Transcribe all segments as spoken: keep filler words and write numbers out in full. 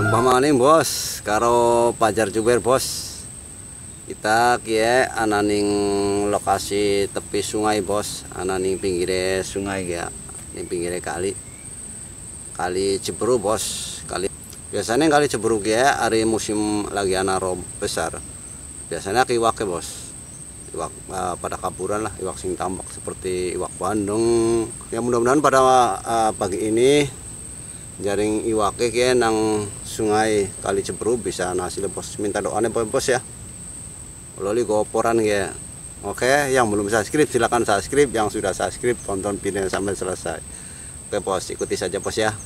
Jumpa maning bos karo Pajar Juber bos. Kita kie ananing lokasi tepi sungai bos, ananing pinggire sungai ya, ning pinggire kali. Kali Ciberu bos. Kali biasanya kali Ciberu kie hari musim lagi ana rob besar. Biasanya iwak bos. Iwak uh, pada kaburan lah, iwak sing tambak seperti iwak bandeng. Ya mudah-mudahan pada uh, pagi ini jaring iwake ke nang sungai Kali Ciberu bisa hasil bos. Minta doanya bos ya. Loli goporan ya. Oke, yang belum subscribe silakan subscribe, yang sudah subscribe tonton video sampai selesai. Oke bos, ikuti saja bos ya.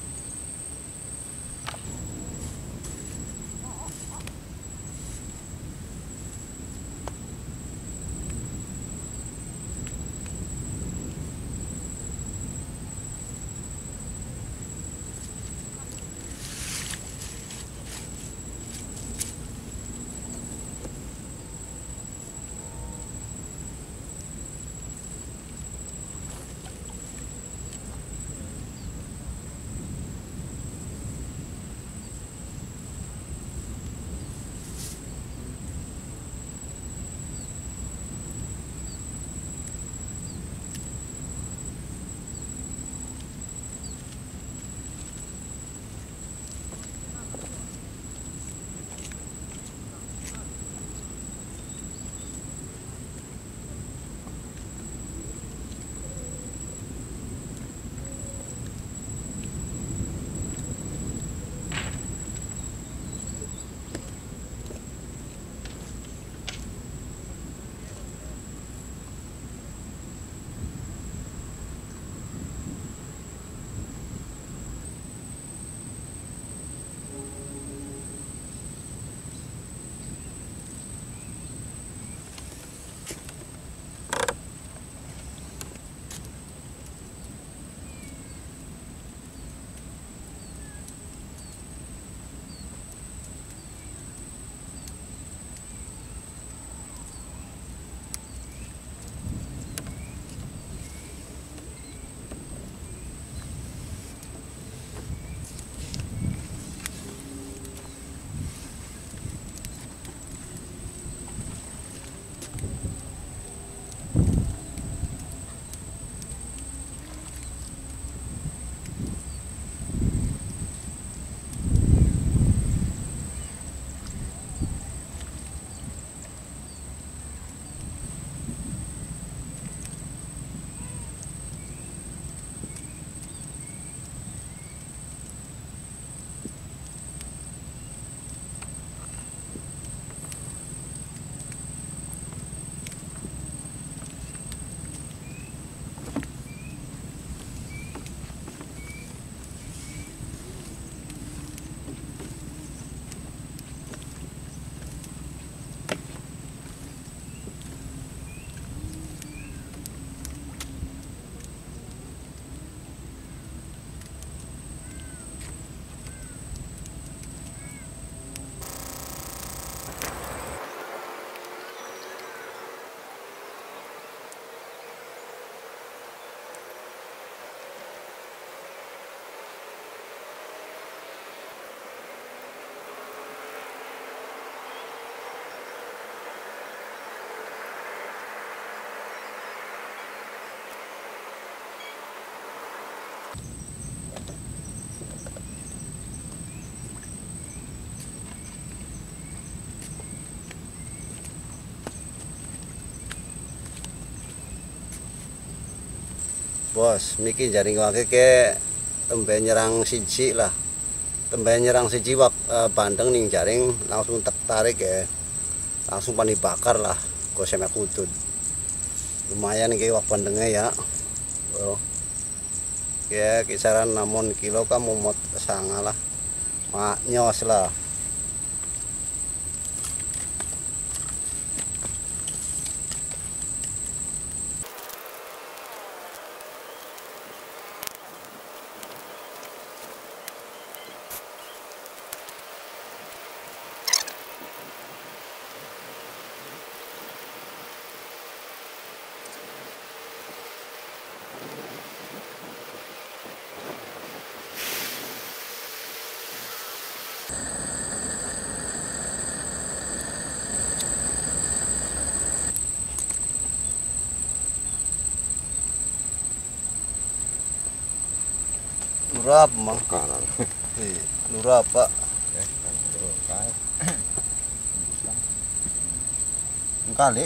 Bos, miki jaring wake ke tembe nyerang siji lah. Tembe nyerang siji wak uh, bandeng ning jaring langsung tertarik ya. Langsung pani bakar lah go semek kudut. Lumayan iki wak bandengnya ya. Oh. Ya kisaran enam kilo kan mumot sanga lah. Mak nyos lah. Lurap mang. Kanan. Iya, lurap pak. Kali.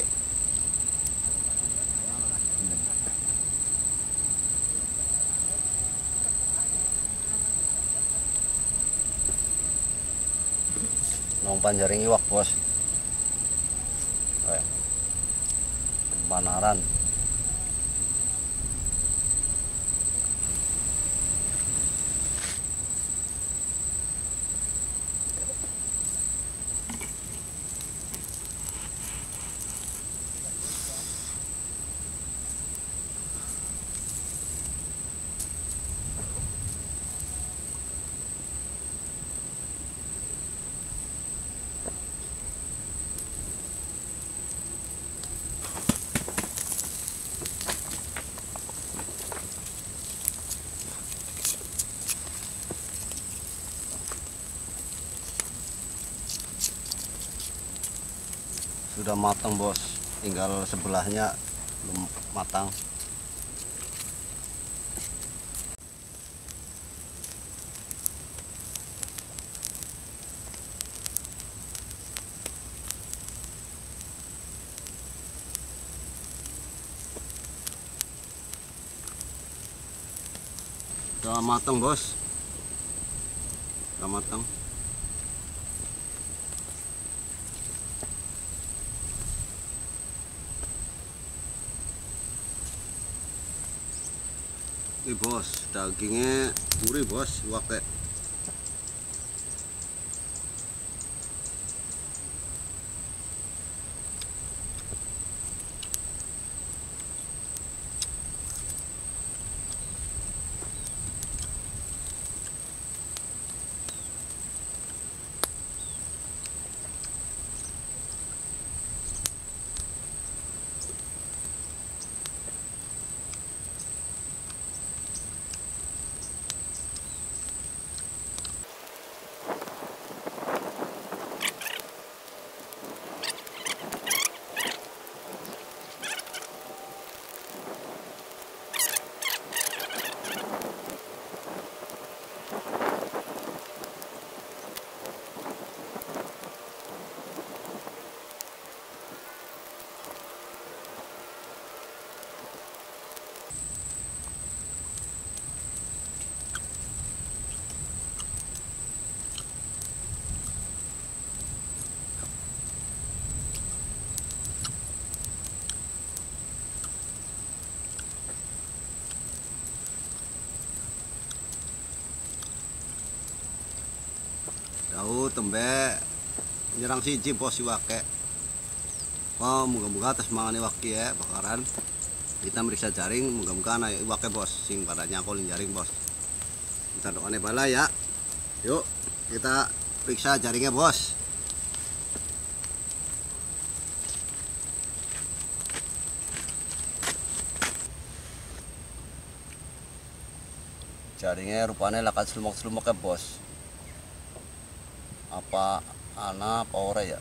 Nong panjaring iwak bos. Eh, Banaran. Sudah matang bos, tinggal sebelahnya belum matang. Sudah matang bos, sudah matang. Ini bos, dagingnya gurih bos, iwaknya. Tahu tembe nyerang siji bos iwake. Oh, moga-moga atas mangan iwaki ya bakaran. Kita meriksa jaring, moga-moga ana iwake bos sing pada nyakolin jaring bos. Kita doane bala ya. Yuk, kita periksa jaringnya bos. Jaringnya rupanya lakat selumok-selumok ya bos. Apa ana apa ora ya?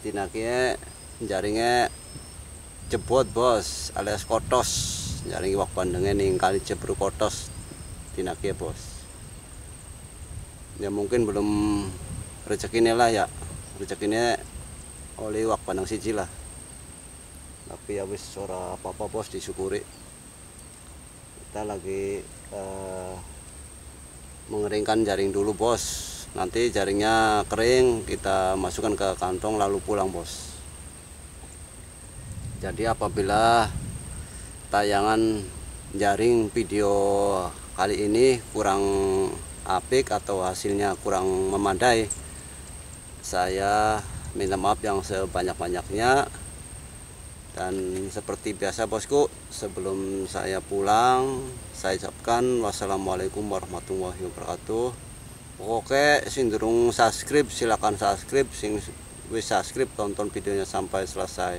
tina kiye jaringnya jebot bos alias kotos, jaring wak bandengnya ning kali Jebru kotos tina kiye bos. Ya mungkin belum rezekinya lah ya, rezekinya oleh wak pandang siji lah, tapi ya wis ora apa-apa bos, disyukuri. Kita lagi uh, mengeringkan jaring dulu bos, nanti jaringnya kering kita masukkan ke kantong lalu pulang bos. Jadi apabila tayangan jaring video kali ini kurang apik atau hasilnya kurang memadai, saya minta maaf yang sebanyak-banyaknya. Dan seperti biasa bosku, sebelum saya pulang saya ucapkan wassalamualaikum warahmatullahi wabarakatuh. Oke, sing durung subscribe silakan subscribe, sing wis subscribe tonton videonya sampai selesai.